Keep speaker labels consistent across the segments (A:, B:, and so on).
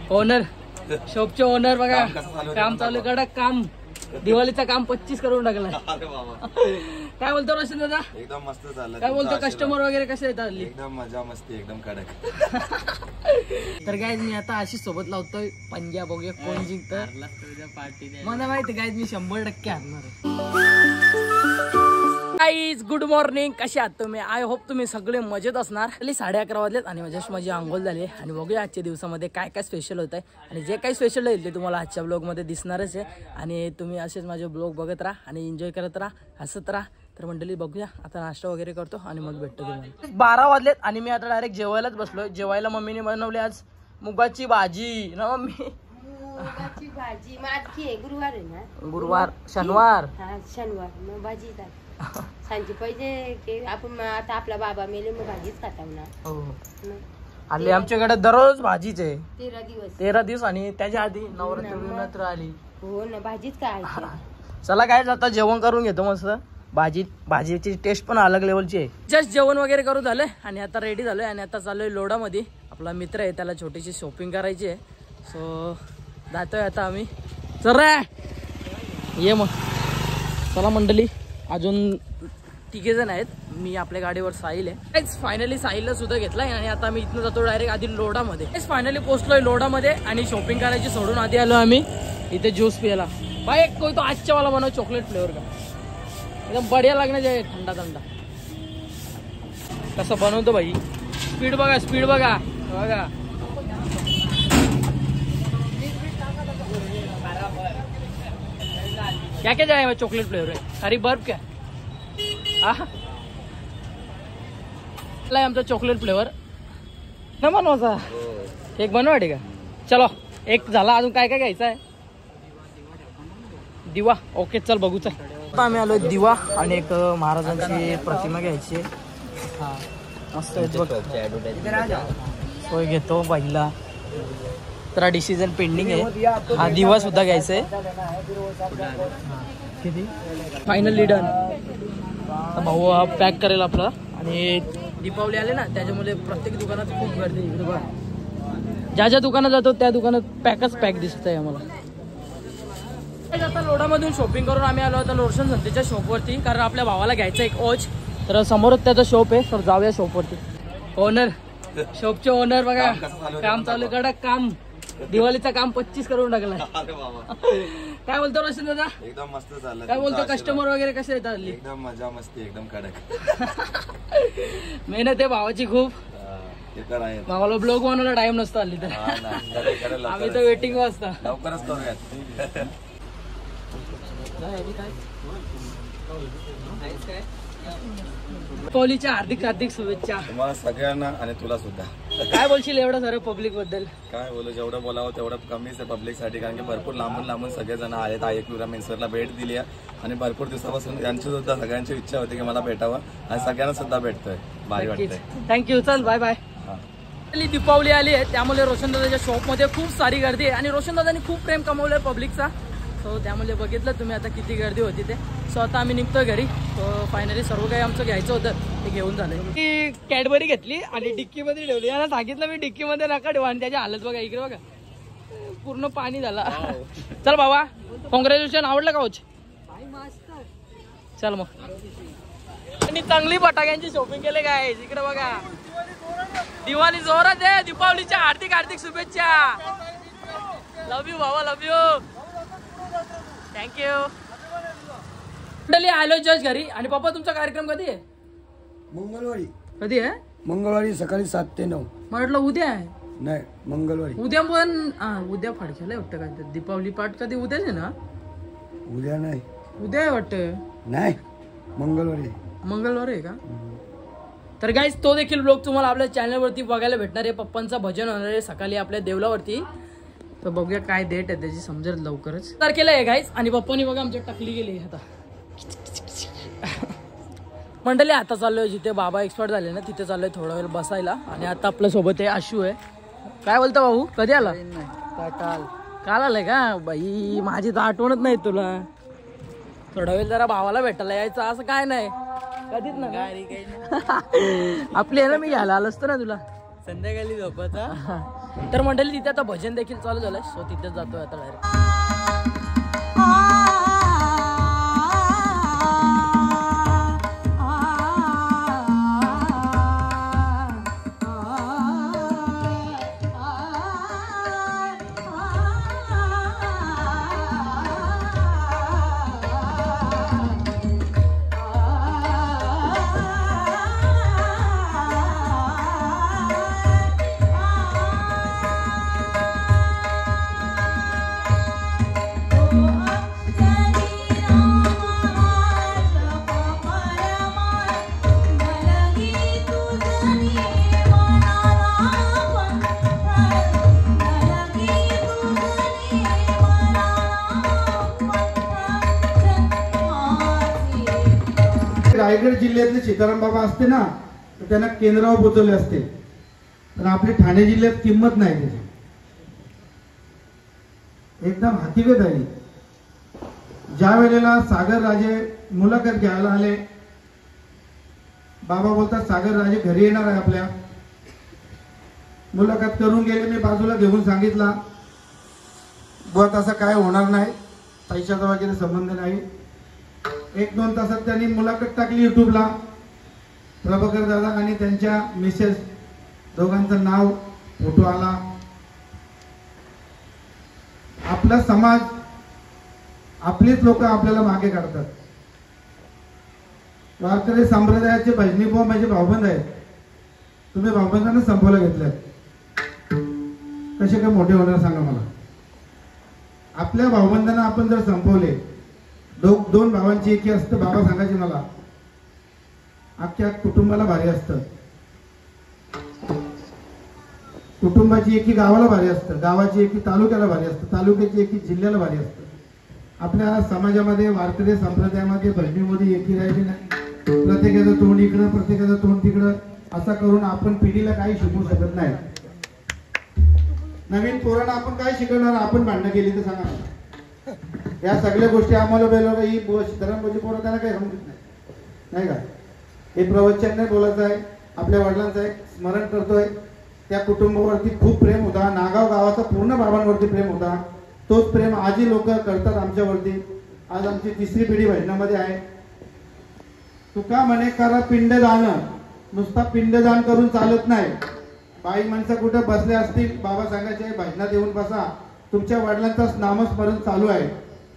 A: Owner शॉपचे owner बघा काम चालू कडक काम दिवाळीचं काम 25 करून टाकलं. काय बोलतो रोशन दादा?
B: एकदम मस्त झालं.
A: काय बोलतो कस्टमर वगैरे कसे येतात?
B: एकदम मजा मस्ती एकदम कडक.
A: तर गाईज मी आता अशी सोबत लावतोय पंजा बघूया कोण जिंकतं. मला माहिती गाईज मी 100% हारणार आहे. गाईज गुड मॉर्निंग, कसे आहात तुम्ही? आय होप तुम्ही सगळे मजेत असणार. 11:30 वाजलेत आणि माझी आंघोळ झाली आणि बघूया आजच्या दिवसामध्ये काय काय स्पेशल होत आहे आणि जे काही स्पेशल होईल ते तुम्हाला आजच्या ब्लॉगमध्ये दिसणारच आहे. आणि तुम्ही असेच माझे ब्लॉग बघत राहा आणि एन्जॉय करत राहा, हसत राहा. तर मंडळी बघूया आता नाश्ता वगैरे करतो आणि मग भेटतो तुम्हाला. 12 वाजलेत आणि मी आता डायरेक्ट जेवायलाच बसलोय. जेवायला मम्मीने बनवली आज मुगाची भाजी ना मम्मी?
C: मुगाची भाजी माझी गुरुवार आहे ना.
A: गुरुवार शनिवार
C: शनिवार मग भाजी सांजी पाहिजे की आपण आता आपला बाबा मेले मग भाजीच खाता ना.
A: हो आले आमच्याकडे दररोज भाजीच आहे. 13 दिवस आणि त्याच्या आधी नवरात्र आली.
C: हो ना भाजीच काय.
A: चला काय आता जेवण करून घेतो मस्त. भाजीची टेस्ट पण अलग लेवलची आहे. जस्ट जेवण वगैरे करून झालंय आणि आता रेडी झालोय आणि आता चाललोय लोडामध्ये. आपला मित्र आहे त्याला छोटीशी शॉपिंग करायची आहे. सो जातोय आता आम्ही. चल रे ये मग. चला मंडळी अजून 3 जण आहेत. मी आपल्या गाडीवर साहिल आहे. फायनली साहिलला सुद्धा घेतलाय आणि आता मी इथनं जातो डायरेक्ट आधी लोडामध्ये. फायनली पोहोचलोय लोडामध्ये आणि शॉपिंग करायची सोडून आधी आलो आम्ही इथे ज्यूस पियाला. भाई कोई तो आजच्या वाला बनव चॉकलेट फ्लेवर का एकदम बढिया लागणार आहे. थंडा थंडा कसं बनवतो भाई. स्पीड बघा स्पीड बघा बघा. क्या क्या जाए चॉकलेट फ्लेवर है अरे बर्फ क्या आमचा चॉकलेट फ्लेवर न बनवायचा. एक बनवा ठीक आहे. चलो एक झाला. अजून काय काय घ्यायचं आहे? दिवा. ओके चल बघू. चल आता आम्ही आलोय दिवा आणि एक महाराजांची प्रतिमा घ्यायची. हा मस्त सोय घेतो पहिला. तर डिसिजन पेंडिंग आहे. हा दिवा सुद्धा घ्यायचा आहे. किती फायनली डन. भाऊ हा पॅक करेल आपला. आणि दीपावली आले ना त्याच्यामुळे प्रत्येक दुकानात खूप गर्दी. इकडे बघा ज्या ज्या दुकानात जातो त्या दुकानात पॅक दिसत आहे आम्हाला. आता लोडामधून शॉपिंग करून आम्ही आलो होतो रोशन संतेच्या शॉपवरती कारण आपल्या भावाला घ्यायचा एक वॉच. तर समोरच त्याचा शॉप आहे. तर जाऊया शॉपवरती. ओनर शॉपचे ओनर बघा काम चालू कडक काम दिवाळीचं काम 25 करून टाकलं. काय बोलतो रोशन दादा?
B: एकदम मस्त झालं.
A: काय बोलतो कस्टमर वगैरे कसे येतात?
B: एकदम मजा मस्ती एकदम कडक.
A: मेहनत आहे भावाची खूप. भावाला ब्लॉग बनवायला टाइम नसतो हल्ली तर. आम्ही तर वेटिंग वाजता
B: लवकरच करूयात.
A: दीपावलीच्या हार्दिक शुभेच्छा
B: तुम्हाला सगळ्यांना आणि तुला सुद्धा.
A: काय बोलशील एवढं सारं पब्लिक बद्दल?
B: काय बोलू जेवढं बोलावं तेवढं कमीच आहे पब्लिक साठी. कारण की भरपूर लांबून सगळेजण आलेत. एकविरा मेन्सरला भेट दिली आहे आणि भरपूर दिवसापासून यांची सुद्धा सगळ्यांची इच्छा होती की मला भेटावं आणि सगळ्यांना सुद्धा भेटतोय. भारी वाटतंय.
A: थँक्यू. चल बाय बाय. दीपावली आली आहे त्यामुळे रोशन दादाच्या शॉप मध्ये खूप सारी गर्दी आहे आणि रोशन दादांनी खूप प्रेम कमवलंय पब्लिकचा. सो त्यामुळे बघितलं तुम्ही आता किती गर्दी होती ते. सो आता आम्ही निघतोय घरी. सो फायनली सर्व काही आमचं घ्यायचं होतं ते घेऊन झालंय. ती कॅडबरी घेतली आणि डिक्की मध्ये ठेवली. यांना सांगितलं मी डिक्की मध्ये नका ठेवा आणि त्याची हालत बघा. इकडे बघा पूर्ण पाणी झाला. चल बाबा कॉंग्रॅच्युलेशन. आवडलं का वॉच? चल मग. आणि चांगली फटाक्यांची शॉपिंग केले काय. इकडे बघा दिवाळी जोरात आहे. दीपावलीच्या हार्दिक शुभेच्छा. लव्ह यू बाबा लव्ह यू. थँक्यू. मंडळी आलो जस्ट घरी. आणि पप्पा तुमचा कार्यक्रम कधी आहे?
D: मंगळवारी.
A: कधी आहे?
D: मंगळवारी सकाळी 7 ते 9.
A: म्हटलं उद्या आहे.
D: नाही मंगळवारी.
A: उद्या पण उद्या फडक्याला वाटतं काय. दीपावली पाठ कधी उद्याच आहे ना?
D: उद्या नाही.
A: उद्या आहे वाटतं.
D: नाही मंगळवारी.
A: मंगळवार आहे का? तर गाईज तो देखील ब्लॉग तुम्हाला आपल्या चॅनलवरती बघायला भेटणार आहे. पप्पांचा भजन होणार आहे सकाळी आपल्या देवलावरती. तर बघूया काय डेट आहे त्याची समजेल लवकरच. तारखेला आहे गाईज. आणि पप्पानी बघा आमच्या टकली गेली आता. मंडळी आता चाललोय जिथे बाबा एक्सपर्ट झाले ना तिथे चाललोय थोडा वेळ बसायला. आणि आता आपल्या सोबत आहे आशू आहे. काय बोलतो भाऊ? कधी आला? काल आलाय का? बाई माझी तर आठवणच नाही तुला. थोडा वेळ जरा भावाला भेटायला यायचं असं काय नाही कधीच ना. आपली आहे ना मी घ्यायला आलो असतो ना तुला.
E: संध्याकाळी झोपायचा
A: तर मंडळी तिथे आता भजन देखील चालू झालंय. सो तिथेच जातोय आता डायरेक्ट.
E: रायगड जिल्ह्यातले सीताराम बाबा असते ना तर त्यांना केंद्रावर पोचवले असते, पण आपली ठाणे जिल्ह्यात किंमत नाही त्याची. एकदम हकीकत आहे. ज्या वेळेला सागर राजे मुलाखत घ्यायला आले, बाबा बोलतात सागर राजे घरी येणार आहे आपल्या. मुलाखत करून गेले, मी बाजूला घेऊन सांगितला बुवा तसं काय होणार नाही, पैशाचा वगैरे संबंध नाही. 1-2 तासात त्यांनी मुलाखत टाकली युट्यूबला. प्रभाकर दादा आणि त्यांच्या मिसेस दोघांचं नाव, फोटो आला. आपला समाज, आपलीच लोक आपल्याला मागे काढतात. वारकरी संप्रदायाचे भजनी बुवा माझे भाऊबंद आहेत. तुम्ही भाऊबंदांना संपवलं घेतलं, कसे काय मोठे होणार सांगा मला. आपल्या भाऊबंदांना आपण जर संपवले, 2 भावांची एकी असतं, बाबा सांगायचे मला, अख्ख्या कुटुंबाला भारी असतं. कुटुंबाची एकी गावाला भारी असतं, गावाची एकी तालुक्याला भारी असतं, तालुक्याची एकी जिल्ह्याला भारी असतं. आपल्या समाजामध्ये, वारकरी संप्रदायामध्ये भजनीमध्ये एकी राहिली नाही. प्रत्येकाचं तोंड इकडं, प्रत्येकाचं तोंड तिकडं, असं करून आपण पिढीला काही शिकवू शकत नाही. नवीन पोरांना आपण काय शिकवणार? आपण भांडणं केली तर सांगा मला. या सगळ्या गोष्टी आम्हाला बेलवलं, ही धरमबाजी पोरं त्यांना काही समजत नाही का. हे प्रवचन नाही बोलत आहे, आपल्या वडिलांचं एक स्मरण करतोय. त्या कुटुंबावरती खूप प्रेम होता. नागाव गावाचा पूर्ण बाबांवरती प्रेम होता. तोच प्रेम आजही लोक करतात आमच्यावरती. आज आमची 3री पिढी भजनामध्ये आहे. तुका म्हणे करा पिंडदान, नुसता पिंडदान करून चालत नाही. बाई माणसं कुठे बसले असतील, बाबा सांगायचे भजनात येऊन बसा, तुमच्या वडिलांचं नामस्मरण चालू आहे.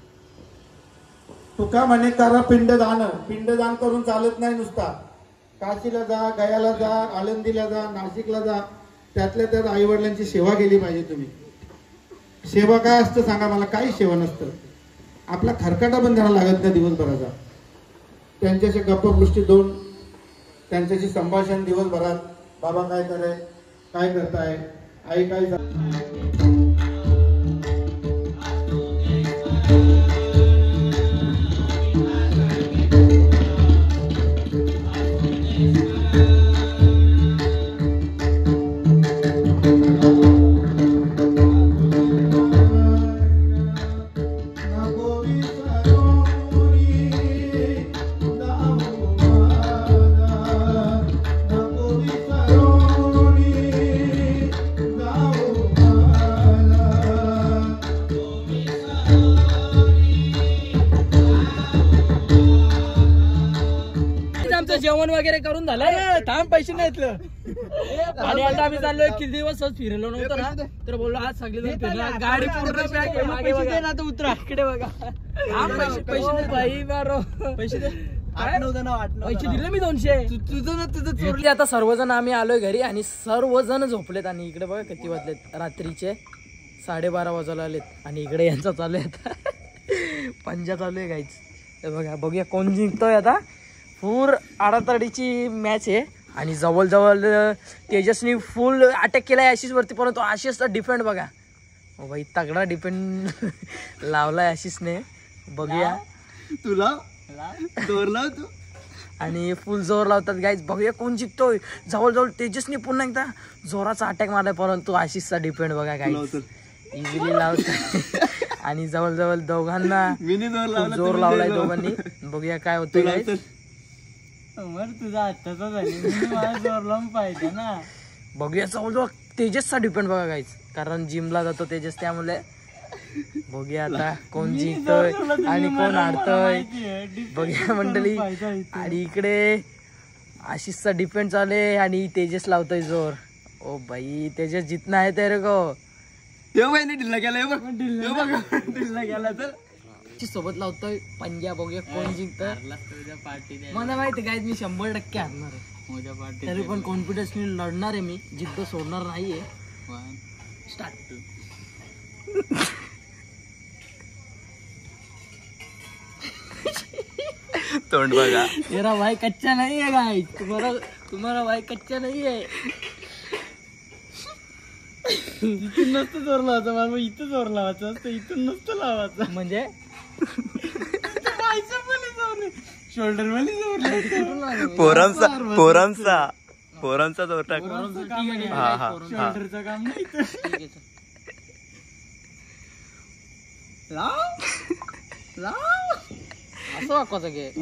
E: तुका म्हणे करा पिंडदान, पिंडदान करून चालत नाही. नुसता काशीला जा, गयाला जा, आळंदीला जा, नाशिकला जा, त्यातल्या त्यात आई वडिलांची सेवा केली पाहिजे तुम्ही. सेवा काय असतं सांगा मला? काही सेवा नसतं. आपला खरकाटा पण करायला लागत नाही दिवसभराचा. त्यांच्याशी गप्पगोष्टी 2, त्यांच्याशी संभाषण दिवसभरात. बाबा काय करे, काय करताय, आई काय
A: जेवण वगैरे करून झालं. थांब, पैसे नाही घेतलं. आणि आता आम्ही चाललोय. किती दिवस फिरलो नव्हतो ना, तर बोललो आज सगळे फिरणार. गाडी पूर्ण पॅक आहे. मागे बघा ना, तर उतरा इकडे बघा. पैसे बाई मारो, पैसे दे. पैसे दिले मी 200. तुझं ना तुझं चोरली. आता सर्वजण आम्ही आलोय घरी आणि सर्वजण झोपलेत. आणि इकडे बघा किती वाजलेत, रात्रीचे 12:30 वाजायला आलेत. आणि इकडे यांचा चालू आहे आता पंजा चालू आहे गाईच. बघा, बघूया कोण जिंकतोय आता. पूर आडातडीची मॅच आहे आणि जवळजवळ तेजसनी फुल अटॅक केलाय आशिष वरती, परंतु आशिषचा डिफेंड बघा. भाई तगडा डिफेंड लावलाय आशिषने. बघूया
F: तुला जोर तू.
A: आणि फुल जोर लावतात गाईज. बघूया कोण जिंकतोय. जवळजवळ तेजसनी पुन्हा एकदा जोराचा अटॅक मारलाय, परंतु आशिषचा डिफेंड बघा गाईज इझिली लावतात. आणि जवळजवळ दोघांना जोर लावलाय दोघांनी. बघूया काय होतंय गाईज.
F: तुझा आत्ताचा झाली, मला जोर लावून पाहिजे ना.
A: बघूया जवळजवळ तेजसचा डिपेंड बघा गाईज, कारण जिमला जातो तेजस, त्यामुळे बघूया आता कोण जिंकतोय आणि कोण हारतोय बघूया मंडळी. आणि इकडे आशिषचा डिपेंड चालू आहे आणि तेजस लावतोय जोर. ओ भाई तेजस जितना है तेरे को.
F: ढिल्ला गेला ढिल्ला गेला तर
A: सोबत लावतोय पंजा, बघूया कोण जिंकतोय. मला माहिती काय मी 100% हारणार आहे, तरी पण कॉन्फिडन्सने लढणार आहे मी, जिद्द सोडणार नाहीये. स्टार्ट.
F: तोंड बघा.
A: मेरा भाई कच्चा नहीं है गाइस, तुम्हारा भाई कच्चा नहीं है. इथून नसतं जोर लावायचं मला, इथं जोर लावायचं असतं, इथून नसतं लावायचं. म्हणजे शोल्डर मध्ये जोर
F: पोरांचा जोर टाक.
A: शोल्डरचं काम नाही. असं वाकवायचं घे.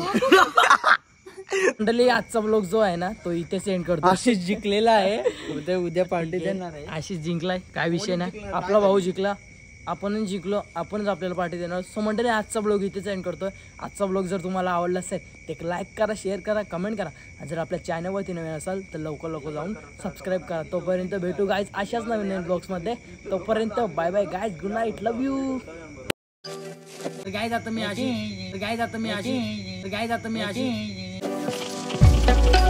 A: मंडळी आजचा ब्लॉग जो आहे ना तो इथे सेंड करतो. आशिष जिंकलेला आहे, उद्या पार्टी देणार आहे. आशिष जिंकलाय, काय विषय नाही. आपला भाऊ जिंकला, आपणच जिंकलो, आपणच आपल्याला पार्टी देणार. सो मंडळी आजचा ब्लॉग इथे सेंड करतोय. आजचा ब्लॉग जर तुम्हाला आवडला असेल तर एक लाईक करा, शेअर करा, कमेंट करा. जर आपल्या चॅनलवरती नवीन असाल तर लवकर जाऊन सबस्क्राईब करा. तोपर्यंत भेटू गाईज अशाच नवीन ब्लॉग्समध्ये. तोपर्यंत bye bye guys, good night, love you. Guys आता मी अशी